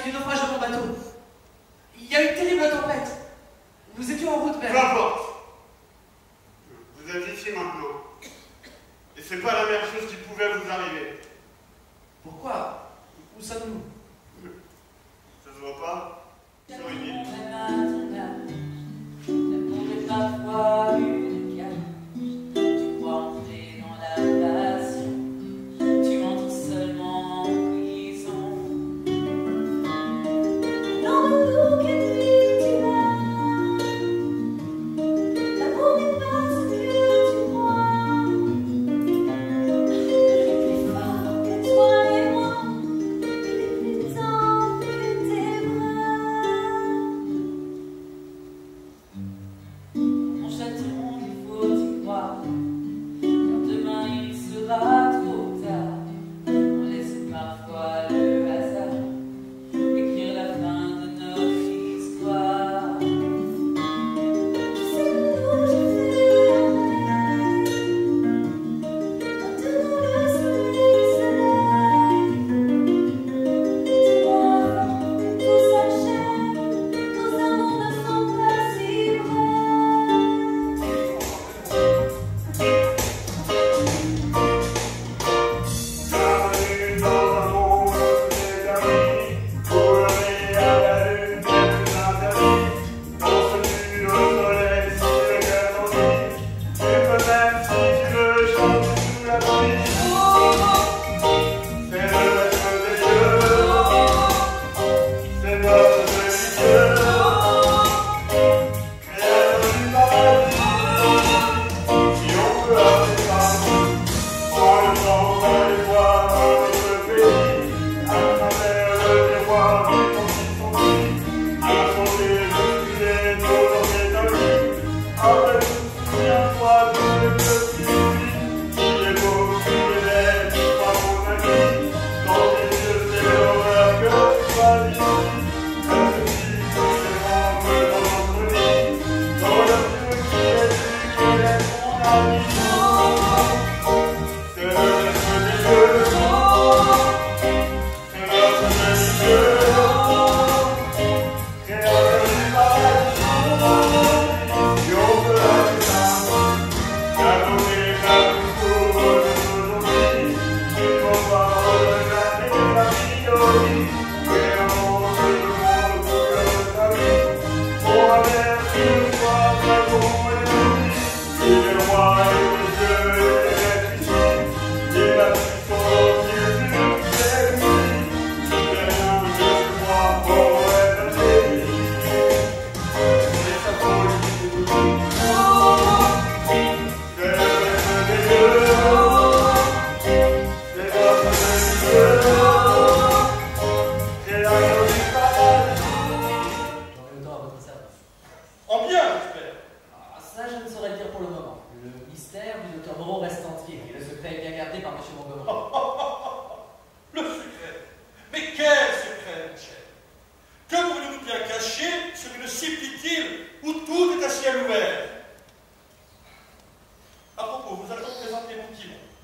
du naufrage de mon bateau. Il y a une terrible tempête. Nous étions en route vers... Peu importe. Vous êtes ici maintenant. Et c'est pas la meilleure chose qui pouvait vous arriver. Pourquoi? Où sommes-nous? Ça se voit pas? Sur une île. Parfois une cage, tu crois entrer dans la passion, tu entres seulement en prison. Dans le bouc et nuit tu vas, l'amour n'est pas ce que tu crois. Il est plus fort que toi et moi, il est plus tendre que tes bras. Mon chaton, il faut y croire, car demain il sera trop tard. On laisse parfois le hasard écrire la fin de notre histoire. Tu sais où j'ai fait la veille, maintenant le soleil se lève. Dis-moi, tout s'achève, nos amours ne sont pas si vrais. Bienvenue dans un monde déterminé, courir à la lune n'est plus interdit. Dans ce nu au soleil, si le cœur t'ennuie, tu peux même si tu veux chanter sous la pluie. C'est le maître des dieux, c'est notre demi-dieu, créateur du paradis. Si on peut appeler ça, pour le temps d'aller voir notre pays, à travers le miroir des temps qui sont pris, à chanter le sujet nos enquêtes à lui. Après tout, souviens-toi de ce petit lui, il est beau, il est laid, tu crois mon ami, dans tes yeux c'est l'horreur que tu vas ici. Comme ceci, c'est rentre dans notre lit, dans le feu qui est celui qui est mon ami. C'est le maître des dieux, c'est notre demi-dieu, créateur du paradis. Si on peut appeler ça, la beauté, la plus beau de aujourd'hui, il faut pas regretter la vie au lit, et un monde de monde pour sa vie. Pour avertir le soir très bon et joli, il est roi et le Dieu et l'être ici. Il a pris son Jésus, c'est lui, c'est nous, je crois, pour être béni. C'est sa folie, c'est le maître des dieux, c'est notre demi-dieu, créateur du paradis. J'en ai autant à votre service. En bien, j'espère. Ah, ça, je ne saurais le dire pour le moment. Le mystère du docteur Moreau reste entier et le secret est bien gardé par M. Montgomery. Le secret. Mais quel secret, mon cher? Que pourriez-vous bien cacher sur une si petite île où tout est à ciel ouvert? À propos, vous allez vous présenter mon petit monde.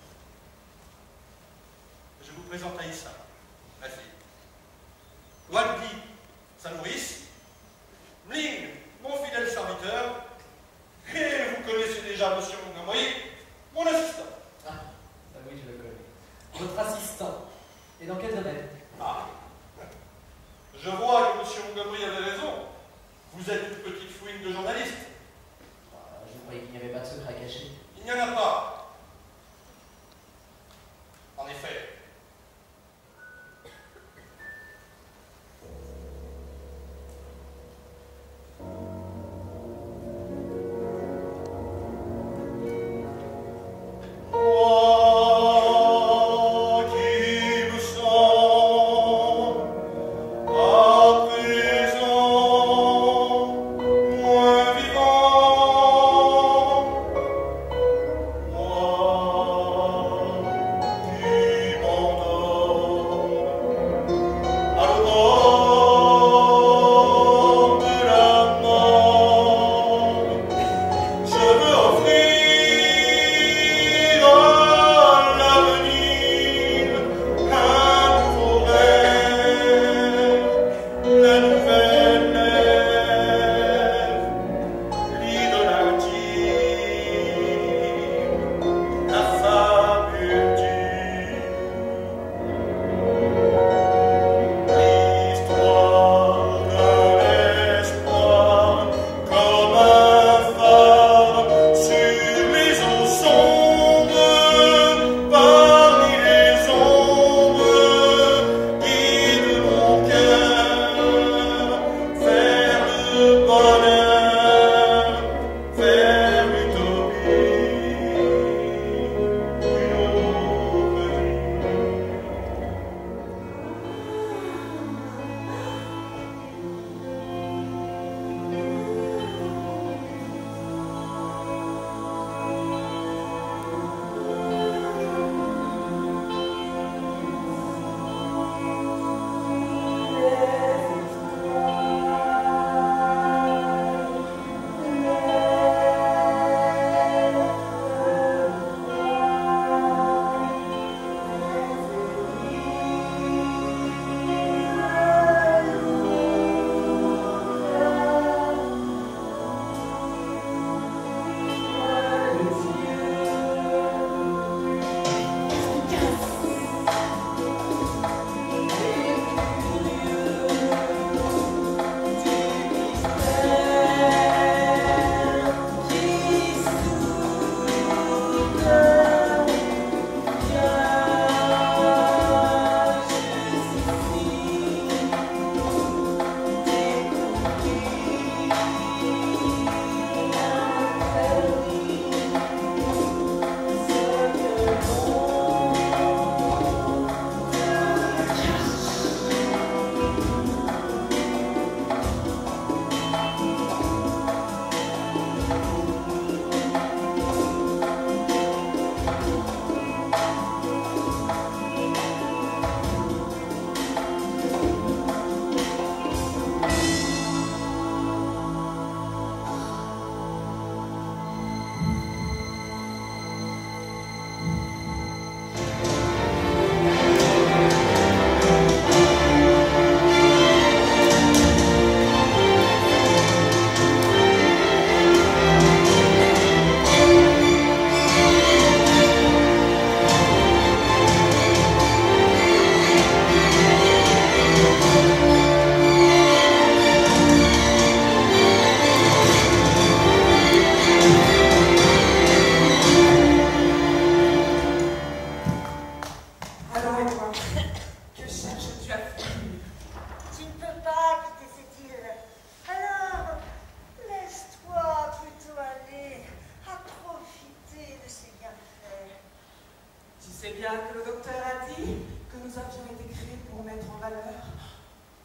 Je vous présente Aïssa, ma fille. Wadi, sa nourrice. Mling, mon fidèle serviteur. Et vous connaissez déjà M. Montgomery, mon assistant. Ah, ça oui, je le connais. Votre assistant. Et dans quel domaine? Ah. Je vois que M. Montgomery avait raison. Vous êtes une petite fouine de journaliste. Ah, je croyais qu'il n'y avait pas de secret caché. Il n'y en a pas. En effet. Moi qui me sens à présent moins vivant, moi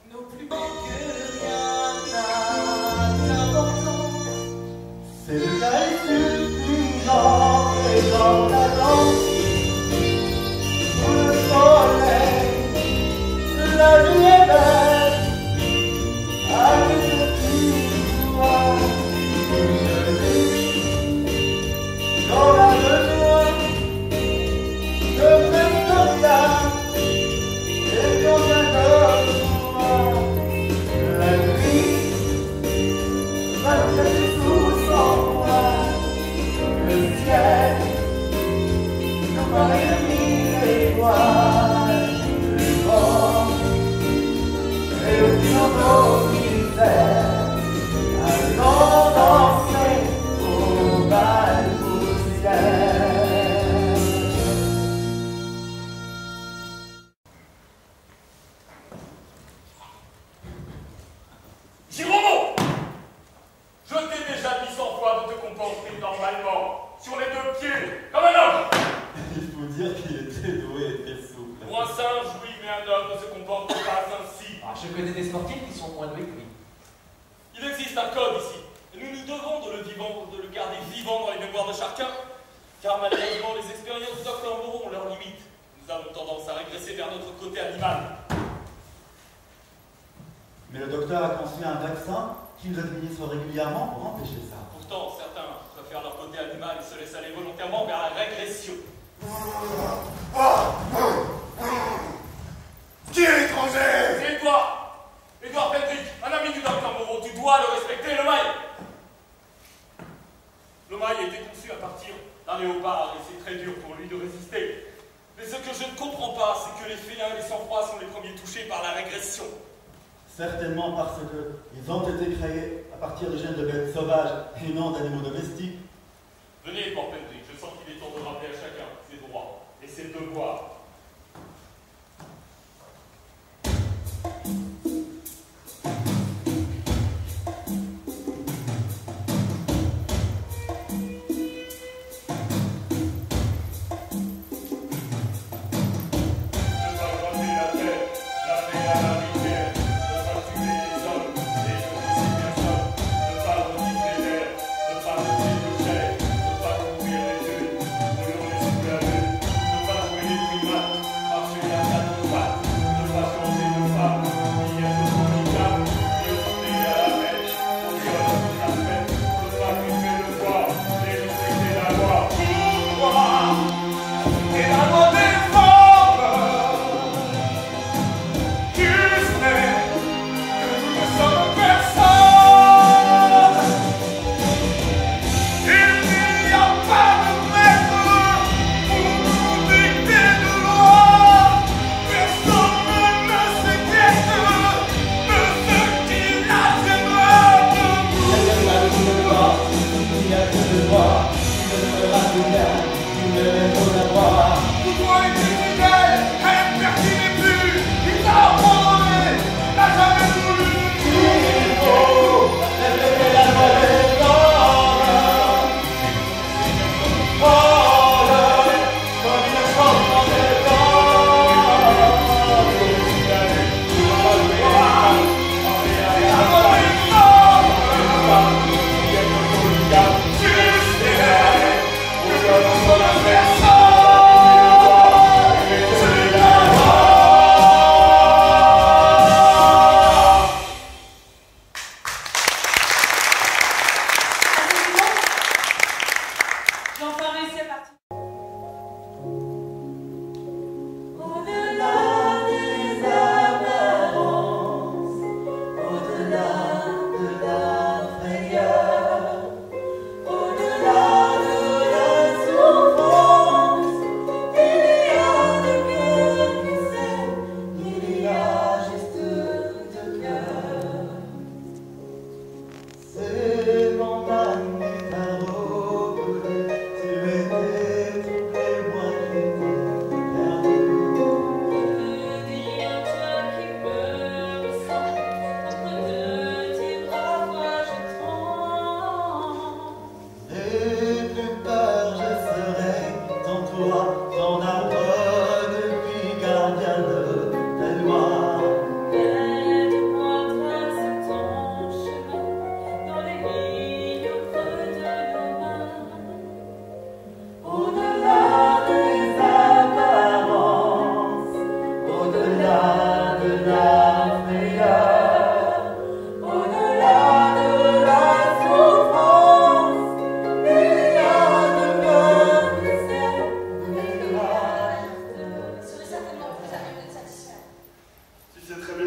non plus que rien n'a d'importance. C'est le calcul d'une grande et dans la danse, sous le soleil, la vie est belle, avec le petit doigt, je dis, dans la besoin, de presque là, et dans un autre la nuit, va passer sous son voile, le ciel, nous paraît de mille étoiles, le vent, et le piano mystère, allons danser au bal poussière. Giromo! Je t'ai déjà dit 100 fois de te comporter normalement, sur les deux pieds, comme un homme! Il faut dire qu'il était doué et très souple. Pour un singe, oui, mais un homme ne se comporte pas ainsi. Ah, je connais des sportifs qui sont moins doués que lui. Il existe un code ici, et nous nous devons de le garder vivant dans les mémoires de chacun, car malheureusement, les expériences du Dr Moreau ont leurs limites. Nous avons tendance à régresser vers notre côté animal. Mais le docteur a conçu un vaccin qui nous administre régulièrement pour empêcher ça. Pourtant, certains préfèrent leur côté animal et se laissent aller volontairement vers la régression. Qui est l'étranger? C'est toi, Edouard Pedrick, un ami du Dr Moreau, tu dois le respecter, le mail. Le mail a été conçu à partir d'un léopard et c'est très dur pour lui de résister. Mais ce que je ne comprends pas, c'est que les félins et les sans-froids sont les premiers touchés par la régression. Certainement parce qu'ils ont été créés à partir de gènes de bêtes sauvages et non d'animaux domestiques. Venez, Edouard Pedrick, je sens qu'il est temps de rappeler à chacun ses droits et ses devoirs. Jusqu'à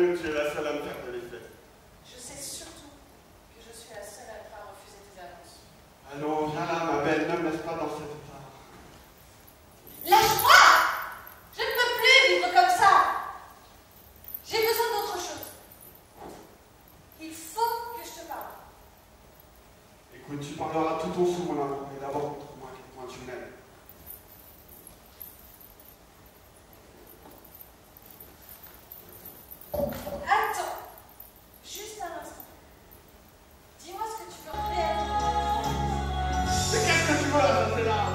que tu es la seule à me faire de l'effet. Je sais surtout que je suis la seule à ne pas refuser tes avances. Allons, viens là, ma belle, ne me laisse pas dans cet état. Lâche-moi! Je ne peux plus vivre comme ça! J'ai besoin d'autre chose. Il faut que je te parle. Écoute, tu parleras tout ton sous mon amour, mais d'abord montre-moi à quel point tu m'aimes. Attends, juste un instant. Dis-moi ce que tu veux réellement. Mais qu'est-ce que tu veux là, c'est là?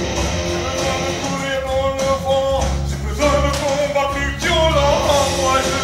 Moi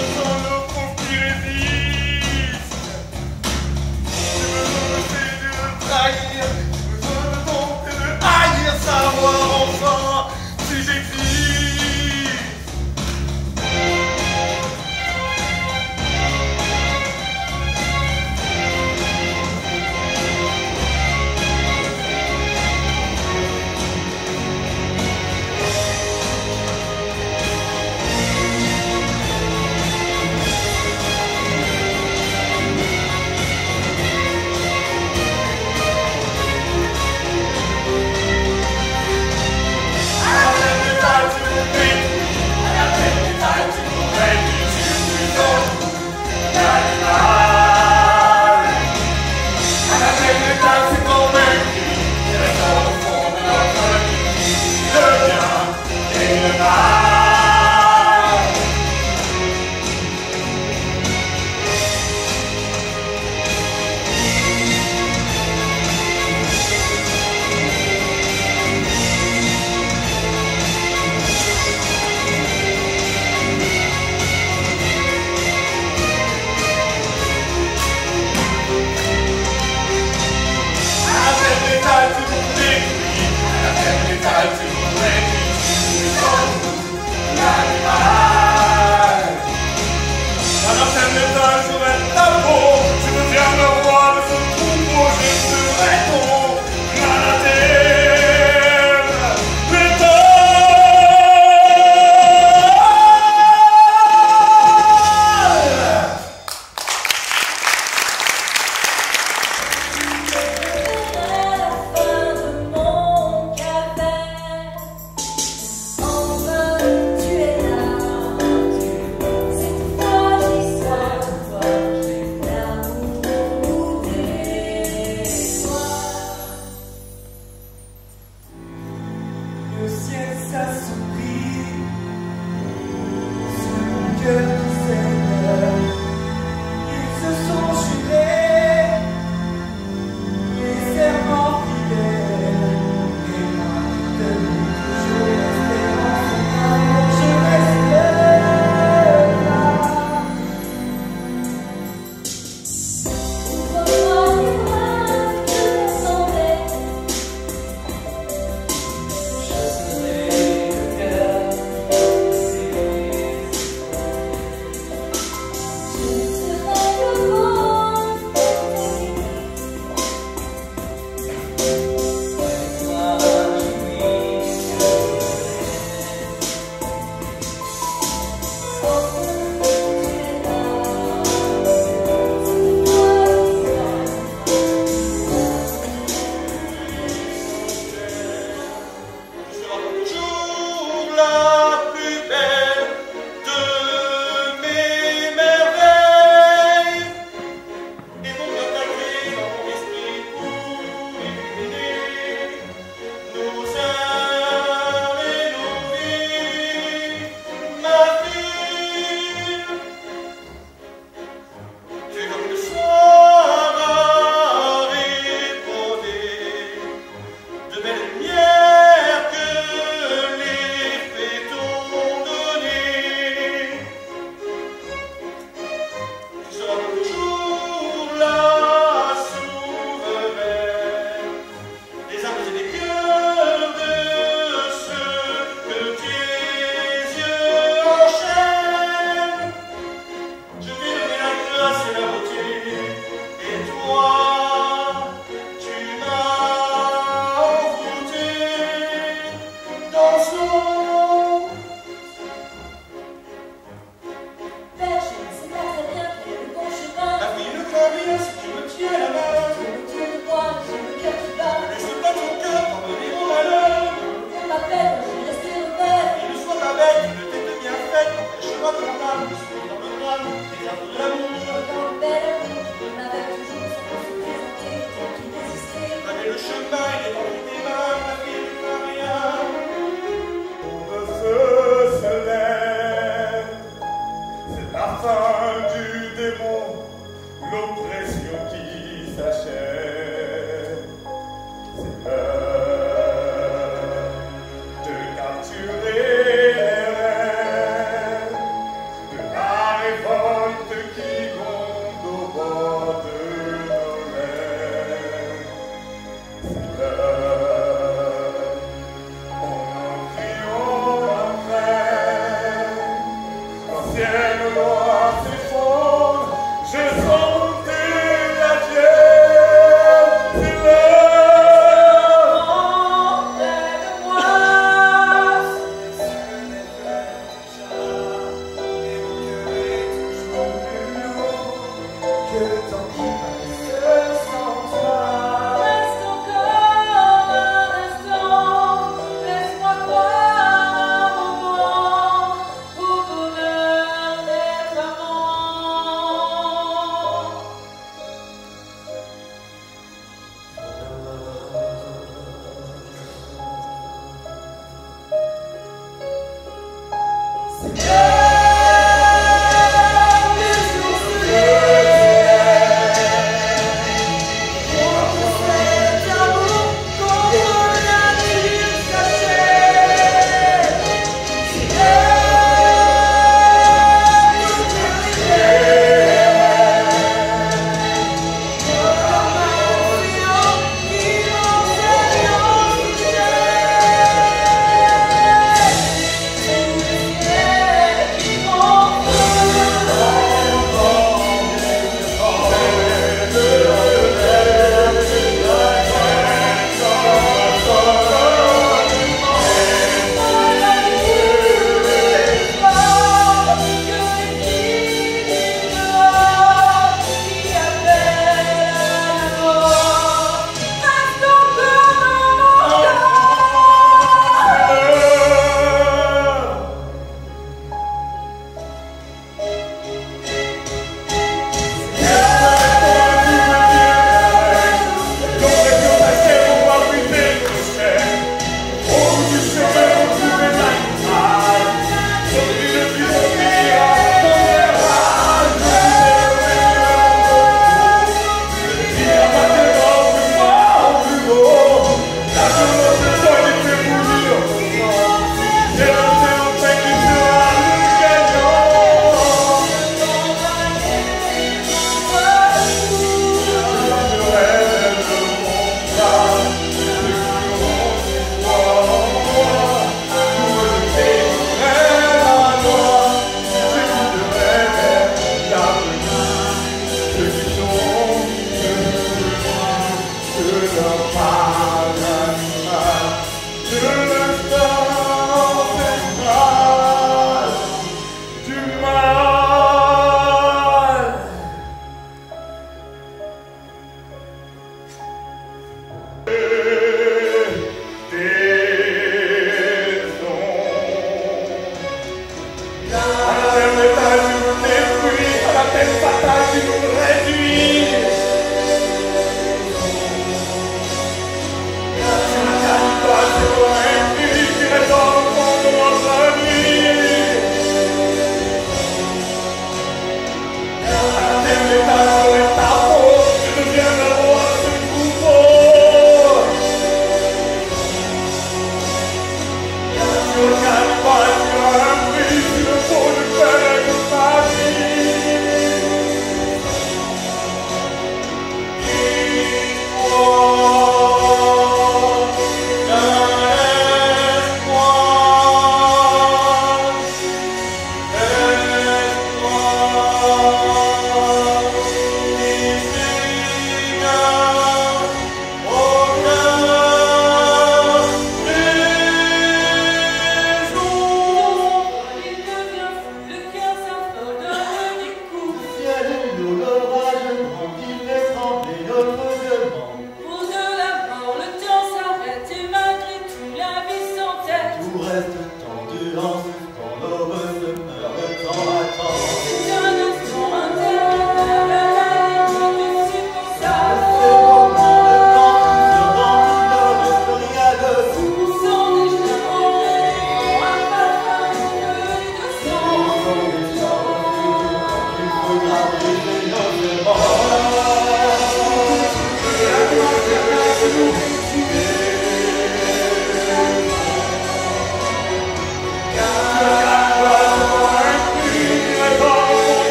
de mon âme, je suis dans le drame, les arbres de l'amour. Dans le bel amour, on avait toujours son pour se présenter, tant qu'il résistait. Prenez le chemin, il est dans des mains, la vie ne fait rien. Le feu se lève, c'est la fin du démon, l'oppression qui s'achève. C'est l'heure de capturer les rêves de la révolte qui gronde au bord de nos lèvres. C'est l'heure, on en triomphe après. L'ancienne loi s'effondre, je sens monter la pierre. C'est l'heure. Près de moi, Et mon cœur est toujours plus lourd que le temps qui passe sans toi. reste encore un instant, laisse-moi croire un moment au bonheur d'être amant.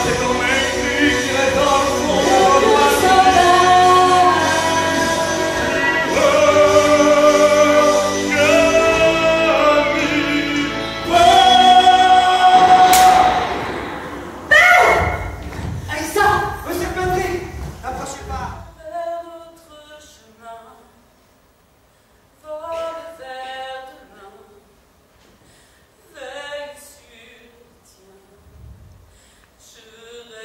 Je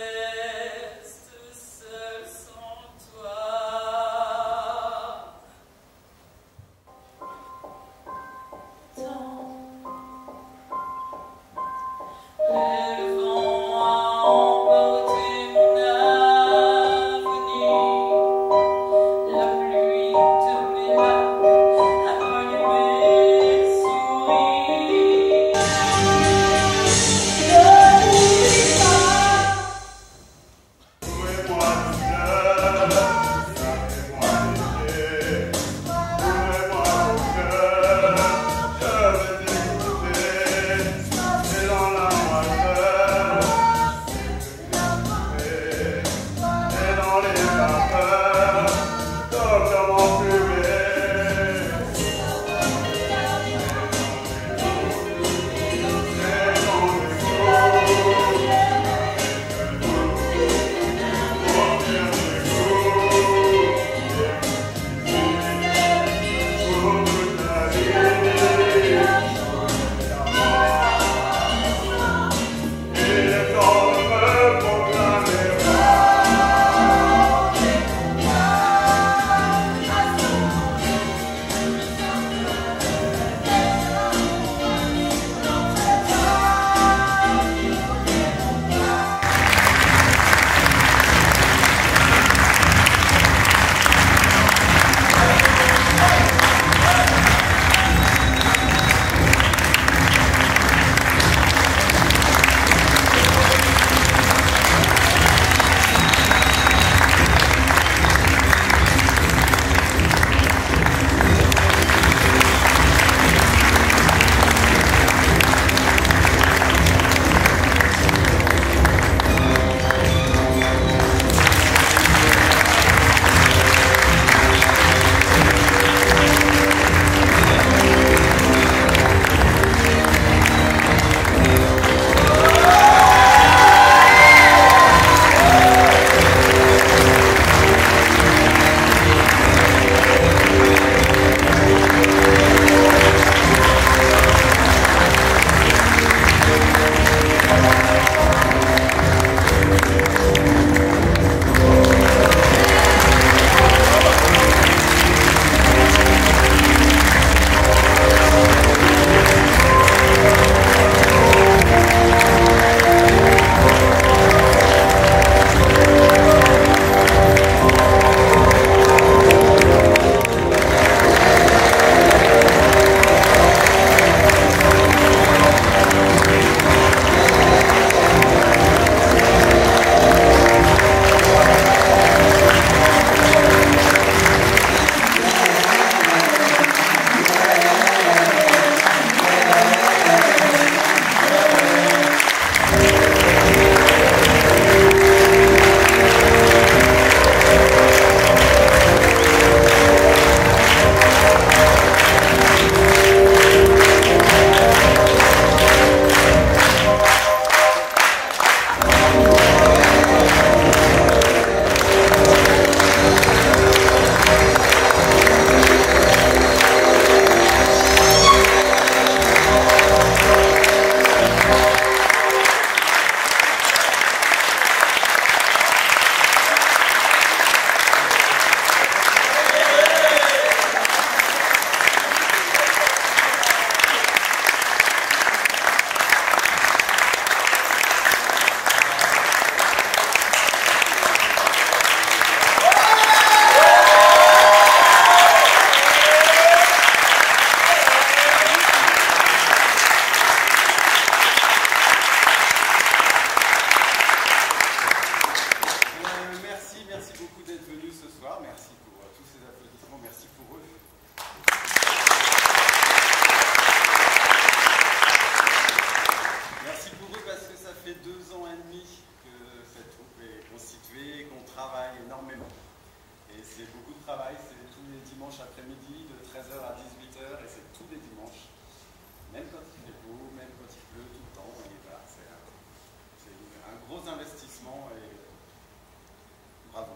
c'est beaucoup de travail, c'est tous les dimanches après-midi de 13h à 18h et c'est tous les dimanches. Même quand il fait beau, même quand il pleut, tout le temps. Et voilà, c'est un gros investissement et bravo.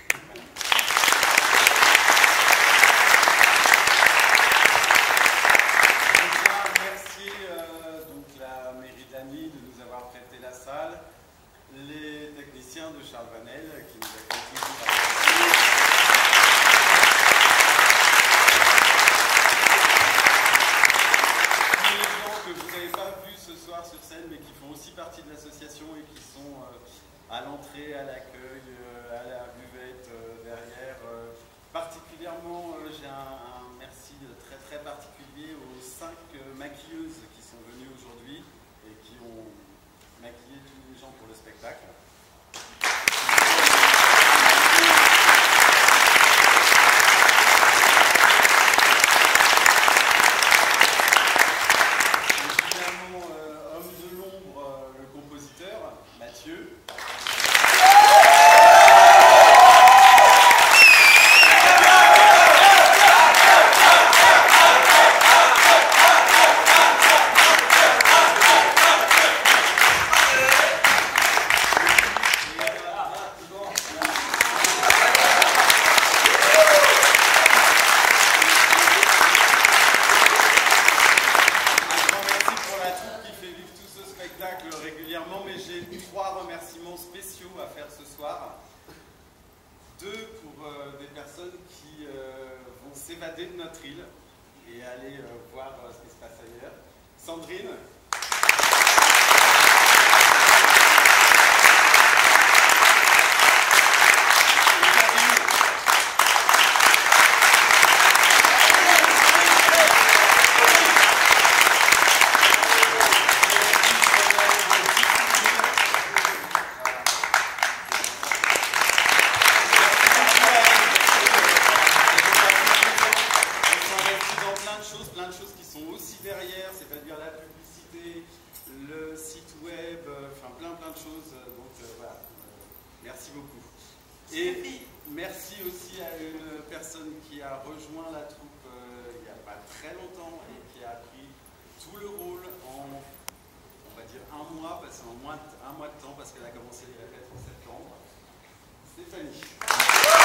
Je tiens à remercier donc la mairie d'Agny de nous avoir prêté la salle, les techniciens de Charles Vanel qui nous accueillent toujours avec que vous n'avez pas vu ce soir sur scène, mais qui font aussi partie de l'association et qui sont à l'entrée, à l'accueil, à la buvette derrière. Particulièrement, j'ai un merci très très particulier aux 5 maquilleuses qui sont venues aujourd'hui et qui ont maquillé tous les gens pour le spectacle. Régulièrement, mais j'ai 3 remerciements spéciaux à faire ce soir. 2 pour des personnes qui vont s'évader de notre île et aller voir ce qui se passe ailleurs. Sandrine. Plein de choses qui sont aussi derrière, c'est-à-dire la publicité, le site web, enfin plein de choses. Donc voilà, merci beaucoup. Et merci aussi à une personne qui a rejoint la troupe il n'y a pas très longtemps et qui a pris tout le rôle en, on va dire, un mois de temps, parce qu'elle a commencé les répètes en septembre. Stéphanie.